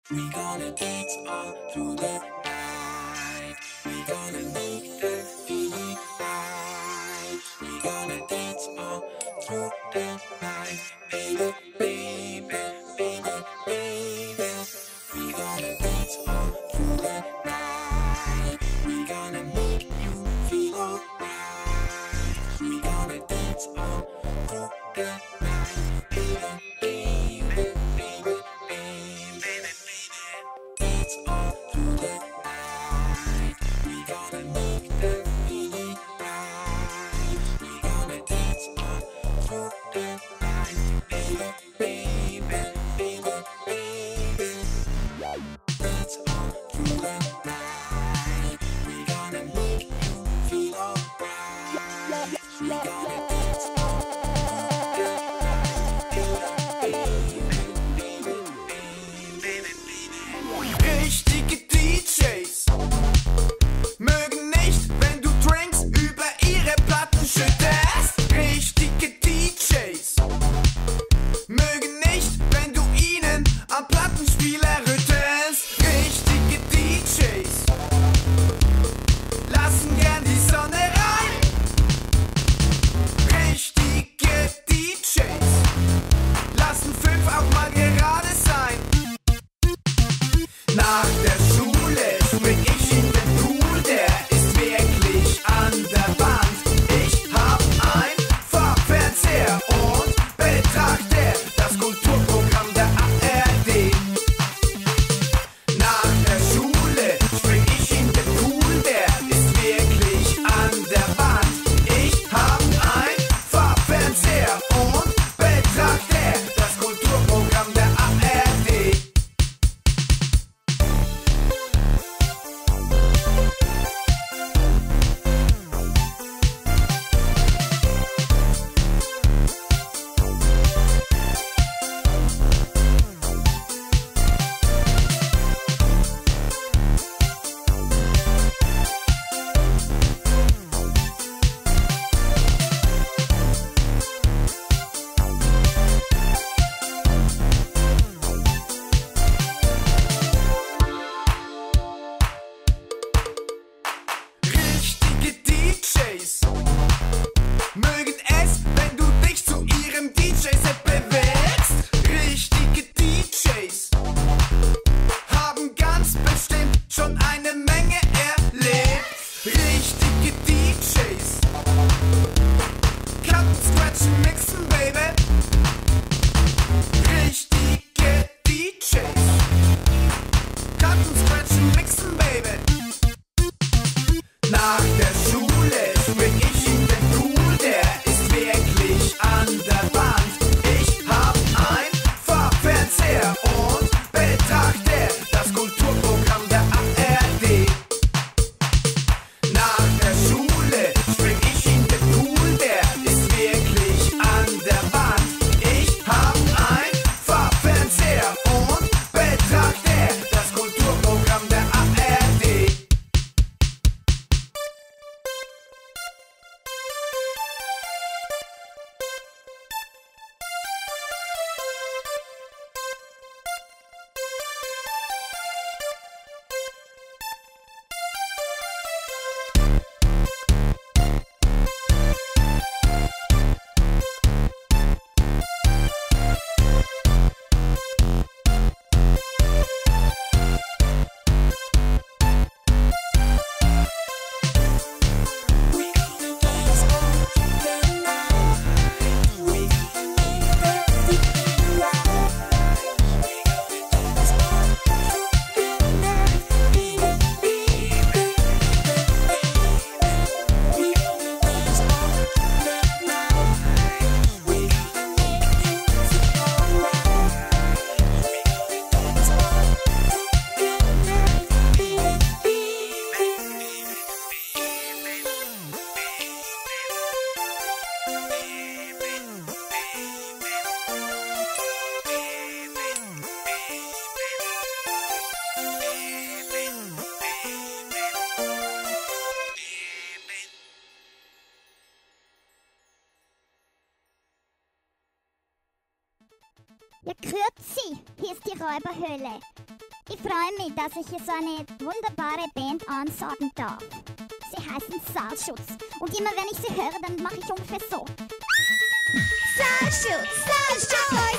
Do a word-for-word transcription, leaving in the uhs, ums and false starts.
We gonna dance all through the night. We gonna make the feeling right. We gonna dance all through the night. Baby, baby, baby, baby. We gonna dance all through the night. We gonna make you feel alright. We gonna dance all through the night. Baby, baby, baby, baby. Dance all through the night. We gonna make the feeling right. We gonna dance all through the night. Baby, baby, baby, baby. Dance all through the night. We gonna make you feel alright. We gonna dance all through the night. Baby, baby, baby, baby, baby. Richtige D Js mögen nicht, wenn du Drinks über ihre Platten schüttest. Richtige D Js mögen nicht, wenn du ihnen am Plattenspieler rüttelst. Richtige D Js lassen gern die Sonne rein. Richtige D Js lassen fünf auch mal gerade sein. Nach der Schule spring ich in den Pool, der ist wirklich an der Wand. Ich hab ein Farbfernseher und betrachte das Kulturprogramm der A R D. Nach der Schule spring ich in den Pool, der ist wirklich an der Wand. Ich hab ein Farbfernseher und betrachte das Kulturprogramm der A R D. Richtige D Js mögen es, wenn du dich zu ihrem D J-Set bewegst. Richtige D Js haben ganz bestimmt schon eine Menge erlebt. Richtige D Js Cutten, scratchen, mixen, baby. Richtige D Js Cutten, scratchen, mixen, baby. Nach der Schule spring ich in den Pool, der ist wirklich an der Wand. Ich hab ein Farbfernseher und betrachte das Kulturprogramm der A R D. Nach der Schule spring ich in den Pool, der ist wirklich an der Wand. Ich hab ein Farbfernseher und betrachte das Kulturprogramm der A R D. We gonna dance all through the night. We gonna make the feeling right. We gonna dance all through the night. Baby, baby, baby. We gonna dance all through the night. We gonna make you feel alright. We gonna dance all through the night. Baby, Ja, grüezi, hier ist die Räuberhöhle. Ich freue mich, dass ich hier so eine wunderbare Band ansagen darf. Sie heißen Saalschutz. Und immer wenn ich sie höre, dann mache ich ungefähr so. Saalschutz, Saalschutz!